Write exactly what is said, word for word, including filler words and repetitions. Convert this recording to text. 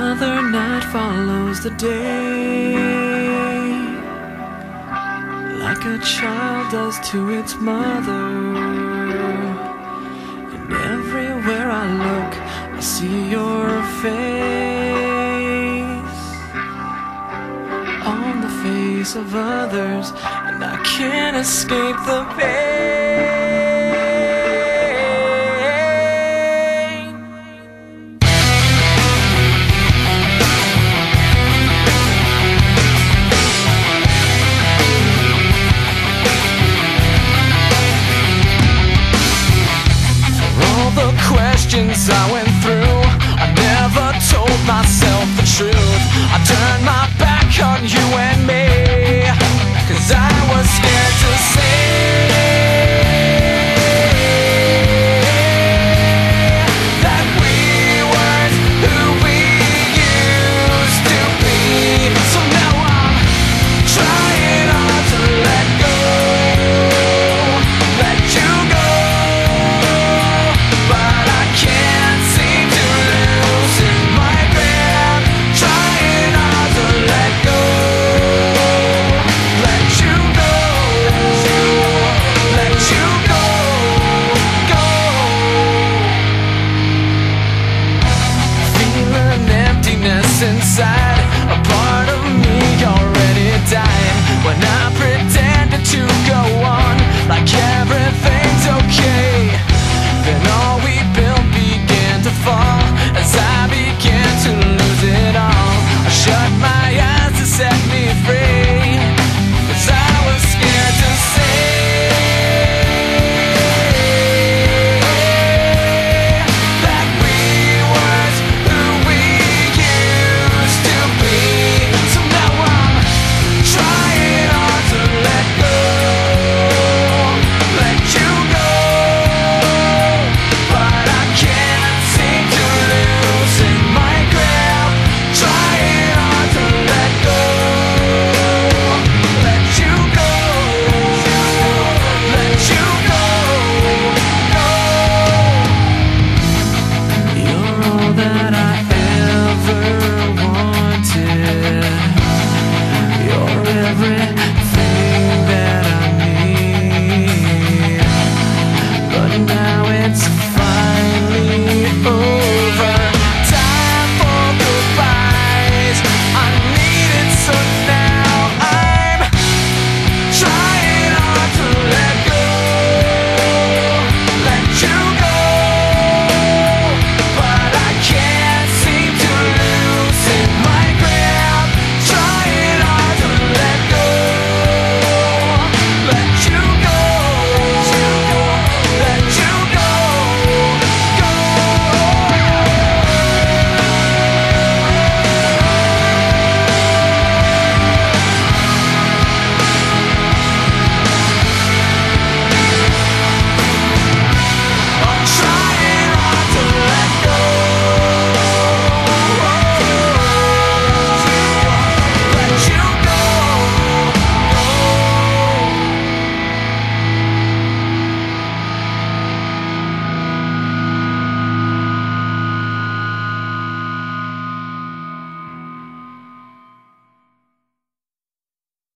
Another night follows the day, like a child does to its mother. And everywhere I look, I see your face on the face of others, and I can't escape the pain. Questions I went through, I never told myself the truth. I turned my back on you and me, 'cause I was scared to say that we weren't who we used to be. So now I'm trying hard to let go, let you go, but I can't seem to loosen my grip. Trying hard to let go, let you go, let you go, go. Feeling emptiness inside, a part of me already died. When I pretended to go on like everything's okay, then all we built began to fall as I began to lose it all. I shut my eyes to set me free, 'cause I was scared to say that we weren't who we used to be. So now I'm trying hard to let go, let you go, but I can't seem to loosen my grip. Trying hard to let go, let you go, let you go, go. You're all that I ever wanted. You're everything that I need, but now it's